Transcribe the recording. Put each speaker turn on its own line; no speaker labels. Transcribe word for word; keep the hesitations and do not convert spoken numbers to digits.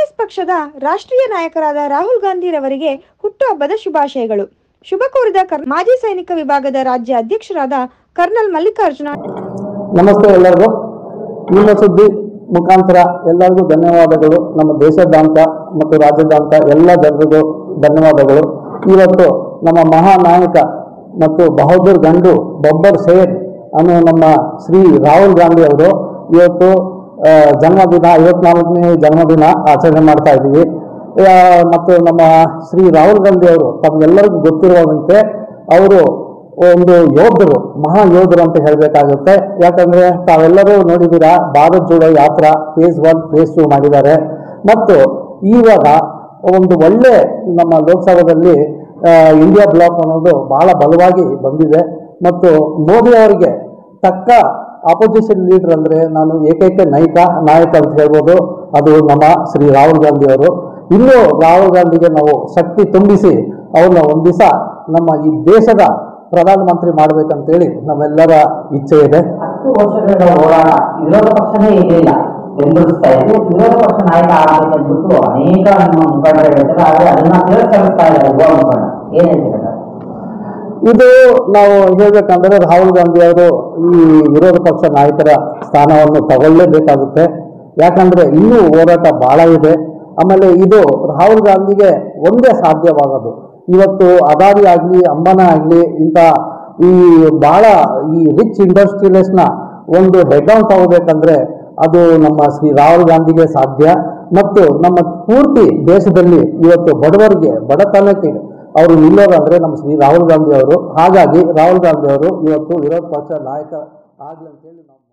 ಕಾಂಗ್ರೆಸ್ ಪಕ್ಷದ ರಾಷ್ಟ್ರೀಯ ನಾಯಕರಾದ ರಾಹುಲ್ ಗಾಂಧಿರವರಿಗೆ ಹುಟ್ಟುಹಬ್ಬದ ಶುಭಾಶಯಗಳು. ಶುಭ ಕೋರಿದ ಮಾಜಿ ಸೈನಿಕ ವಿಭಾಗದ ರಾಜ್ಯ ಅಧ್ಯಕ್ಷರಾದ ಕರ್ನಲ್ ಮಲ್ಲಿಕಾರ್ಜುನ.
ನಮಸ್ತೆ ಎಲ್ಲರಿಗೂ. ನಿಮ್ಮ ಸುದ್ದಿ ಮುಖಾಂತರ ಎಲ್ಲರಿಗೂ ಧನ್ಯವಾದಗಳು. ನಮ್ಮ ದೇಶದಾದ್ಯಂತ ಮತ್ತು ರಾಜ್ಯದಾದ್ಯಂತ ಎಲ್ಲ ಜನರಿಗೂ ಧನ್ಯವಾದಗಳು. ಇವತ್ತು ನಮ್ಮ ಮಹಾನಾಯಕ ಮತ್ತು ಬಹದ್ದೂರ್ ಗಂಡು ಬಬ್ಬರ್ ಶೇರ್ ಅನ್ನೋ ನಮ್ಮ ಶ್ರೀ ರಾಹುಲ್ ಗಾಂಧಿ ಅವರು ಇವತ್ತು ಜನ್ಮದಿನ ಐವತ್ನಾಲ್ಕನೇ ಜನ್ಮದಿನ ಆಚರಣೆ ಮಾಡ್ತಾ ಇದ್ದೀವಿ. ಮತ್ತು ನಮ್ಮ ಶ್ರೀ ರಾಹುಲ್ ಗಾಂಧಿ ಅವರು ತಮಗೆಲ್ಲರಿಗೂ ಗೊತ್ತಿರುವಂತೆ ಅವರು ಒಂದು ಯೋಧರು, ಮಹಾ ಯೋಧರು ಅಂತ ಹೇಳಬೇಕಾಗುತ್ತೆ. ಯಾಕಂದರೆ ತಾವೆಲ್ಲರೂ ನೋಡಿದ್ದೀರಾ, ಭಾರತ್ ಜೋಡೋ ಯಾತ್ರಾ ಫೇಸ್ ಒನ್ ಫೇಸ್ ಟು ಮಾಡಿದ್ದಾರೆ. ಮತ್ತು ಇವಾಗ ಒಂದು ಒಳ್ಳೆ ನಮ್ಮ ಲೋಕಸಭಾದಲ್ಲಿ ಇಂಡಿಯಾ ಬ್ಲಾಕ್ ಅನ್ನೋದು ಬಹಳ ಬಲವಾಗಿ ಬಂದಿದೆ. ಮತ್ತು ಮೋದಿ ಅವರಿಗೆ ತಕ್ಕ ಆಪೋಸಿಷನ್ ಲೀಡರ್ ಅಂದರೆ ನಾನು ಏಕೈಕ ನಾಯಕ ನಾಯಕ ಅಂತ ಹೇಳ್ಬೋದು, ಅದು ನಮ್ಮ ಶ್ರೀ ರಾಹುಲ್ ಗಾಂಧಿ ಅವರು. ಇನ್ನೂ ರಾಹುಲ್ ಗಾಂಧಿಗೆ ನಾವು ಶಕ್ತಿ ತುಂಬಿಸಿ ಅವ್ರನ್ನ ಒಂದು ದಿವಸ ನಮ್ಮ ಈ ದೇಶದ ಪ್ರಧಾನಮಂತ್ರಿ ಮಾಡ್ಬೇಕಂತೇಳಿ ನಮ್ಮೆಲ್ಲರ ಇಚ್ಛೆ ಇದೆ.
ಹತ್ತು ವರ್ಷಗಳ ಹೋರಾಟ ವಿರೋಧ ಪಕ್ಷನೇ ಇರಲಿಲ್ಲ, ಬೆಂಬಲಿಸ್ತಾ ಇದ್ದು ವಿರೋಧ ಪಕ್ಷ ನಾಯಕ ಆಗಬೇಕಂದ್ಬಿಟ್ಟು ಅನೇಕ ನಮ್ಮ ಮುಖಂಡರು ಹೇಳ್ತಾರೆ. ಆದರೆ ಅದನ್ನ ತಿರಸ್ಕರಿಸ್ತಾ ಇದ್ದಾರೆ ಯುವ ಮುಖಂಡ. ಏನ್ ಹೇಳ್ತಾರೆ
ಇದು? ನಾವು ಹೇಳ್ಬೇಕಂದ್ರೆ ರಾಹುಲ್ ಗಾಂಧಿ ಅವರು ಈ ವಿರೋಧ ಪಕ್ಷ ನಾಯಕರ ಸ್ಥಾನವನ್ನು ತಗೊಳ್ಳೇಬೇಕಾಗುತ್ತೆ. ಯಾಕಂದ್ರೆ ಇನ್ನೂ ಹೋರಾಟ ಬಹಳ ಇದೆ. ಆಮೇಲೆ ಇದು ರಾಹುಲ್ ಗಾಂಧಿಗೆ ಒಂದೇ ಸಾಧ್ಯವಾಗೋದು. ಇವತ್ತು ಅದಾನಿ ಆಗಲಿ, ಅಂಬಾನಿ ಆಗಲಿ, ಇಂಥ ಈ ಬಹಳ ಈ ರಿಚ್ ಇಂಡಸ್ಟ್ರಿಯಲಿಸ್ಟ್ನ ಒಂದು ಹೆಡ್ ಡೌನ್ ತಗೋಬೇಕಂದ್ರೆ ಅದು ನಮ್ಮ ಶ್ರೀ ರಾಹುಲ್ ಗಾಂಧಿಗೆ ಸಾಧ್ಯ. ಮತ್ತು ನಮ್ಮ ಪೂರ್ತಿ ದೇಶದಲ್ಲಿ ಇವತ್ತು ಬಡವರಿಗೆ, ಬಡತನಕ್ಕೆ ಅವರು ನಿಲ್ಲೋರು ಅಂದರೆ ನಮ್ಮ ಶ್ರೀ ರಾಹುಲ್ ಗಾಂಧಿ ಅವರು. ಹಾಗಾಗಿ ರಾಹುಲ್ ಗಾಂಧಿ ಅವರು ಇವತ್ತು ವಿರೋಧ ಪಕ್ಷ ನಾಯಕ ಆಗಲಿ ಅಂತೇಳಿ ನಾವು